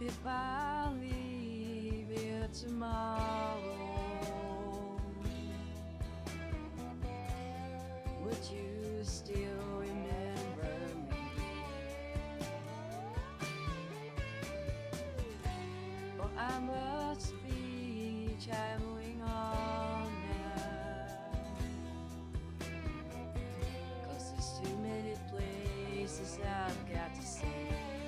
if I leave here tomorrow, would you still remember me? Or I must be traveling on now, 'cause there's too many places I've got to see.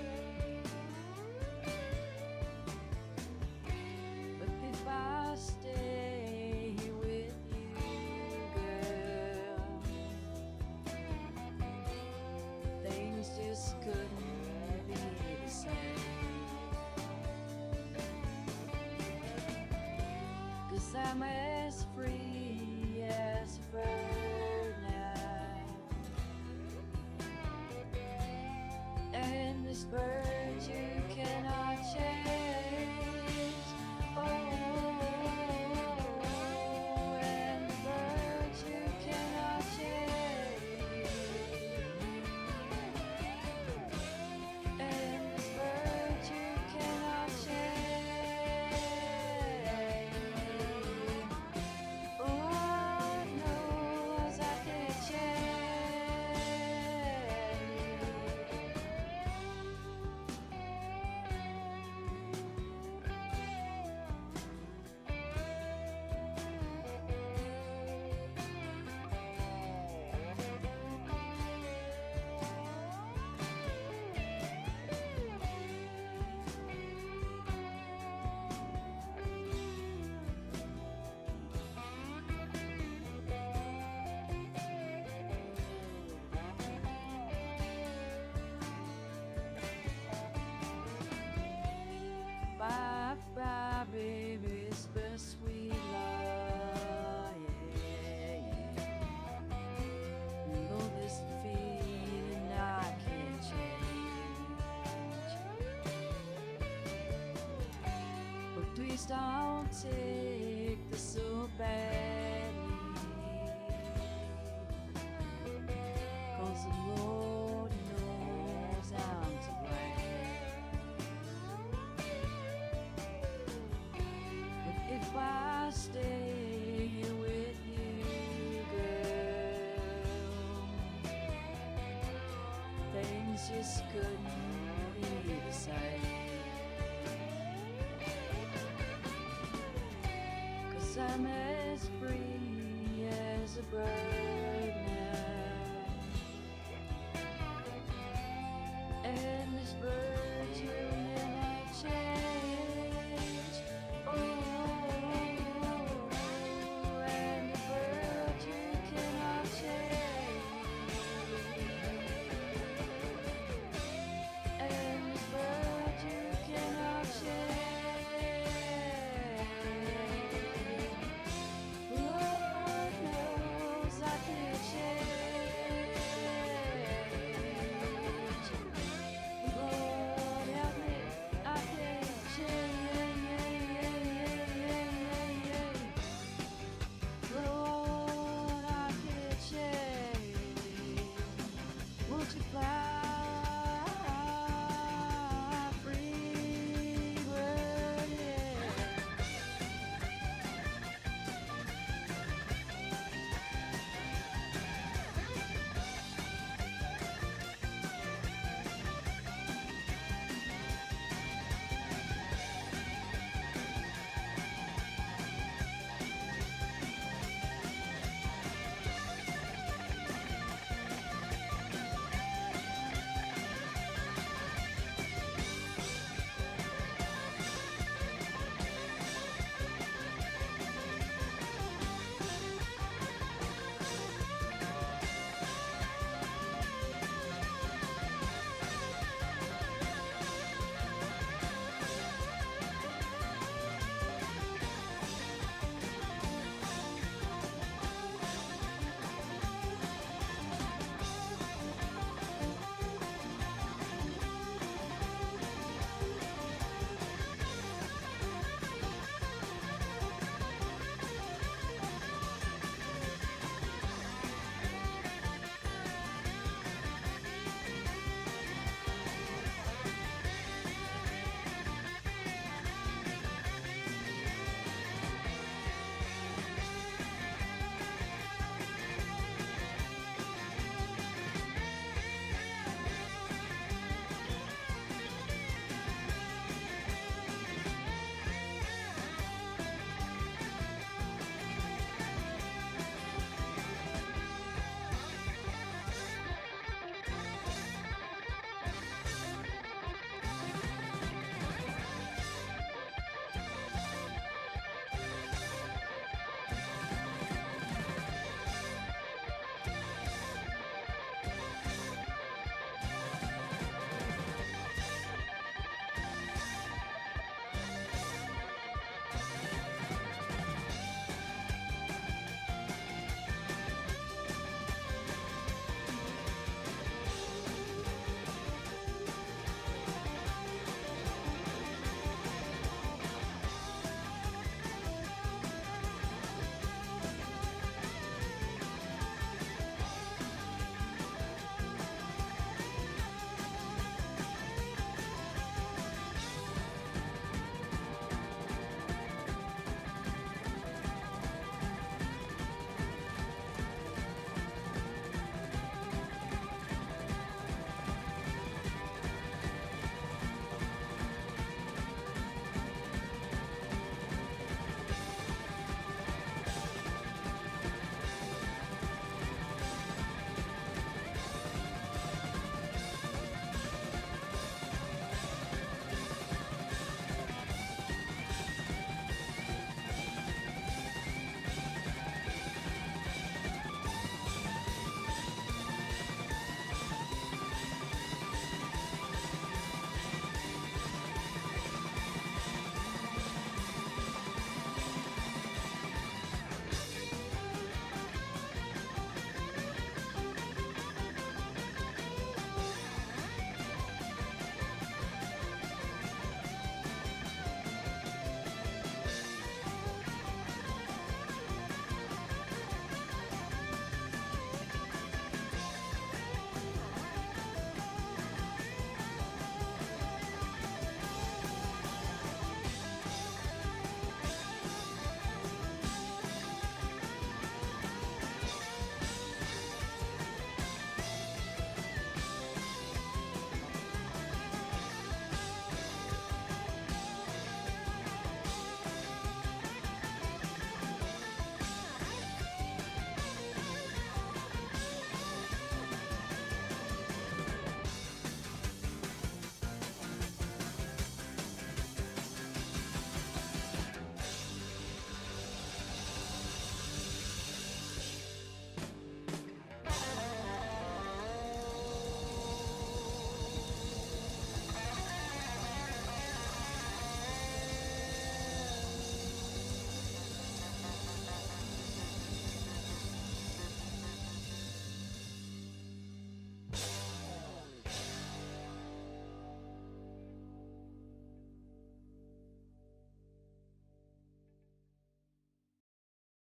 If I stay here with you, girl, things just couldn't be the same. 'Cause I'm as free as a bird now, and this bird you cannot change. Oh, bye bye, baby, it's been sweet love, yeah, yeah. You know this feeling I can't change, but please don't take this so badly, 'cause the Lord knows I'm to blame. If I stay here with you, girl, things just couldn't be the same. 'Cause I'm as free as a bird now, and this bird